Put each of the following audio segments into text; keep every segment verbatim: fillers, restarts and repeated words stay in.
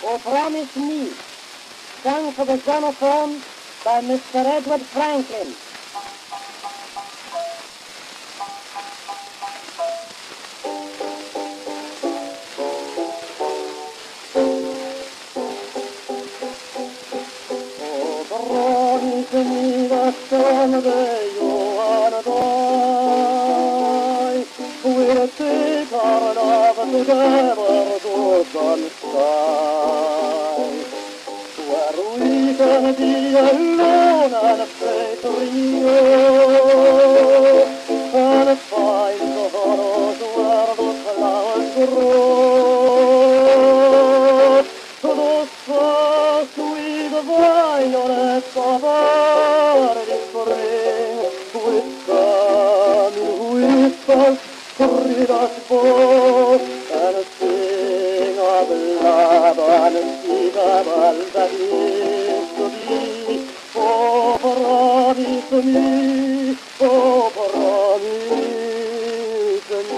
or Promise Me, sung for the gramophone by Mister Edward Franklin. Oh, promise me that someday you'll die, we'll take our love together to some sky, where we can be alone and play trio, and find the hollows where the flowers grow. Those first sweet violets of early spring, with come in whispers, thrill us both, and sing of love unspeakable that is to be. Oh, promise me, oh, promise me.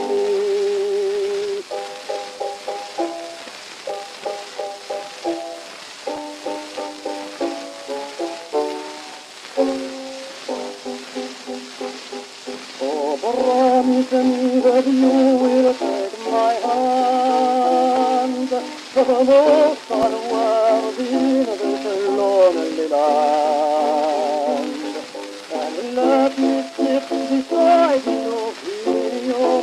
Oh, promise me that you will take my hand to the most unworthy in this lonely land, and let me sit beside you in your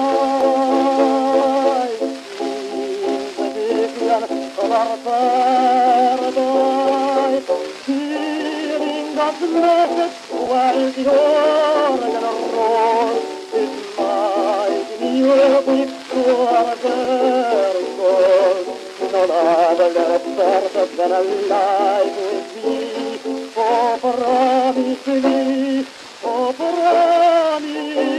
eyes, in the vision of our paradise, hearing God's message while the organ rolls, it might be music to our very souls. No other less perfect than a life with thee. Oh, promise me, oh, promise